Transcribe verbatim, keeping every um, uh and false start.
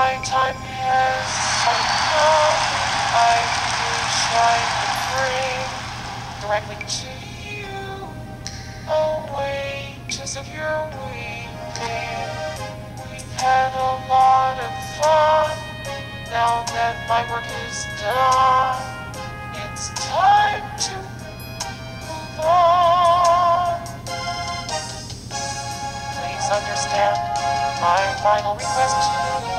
my time has come. I wish I could bring directly to you a way to secure weeping. We've had a lot of fun. Now that my work is done, it's time to move on. Please understand my final request to you.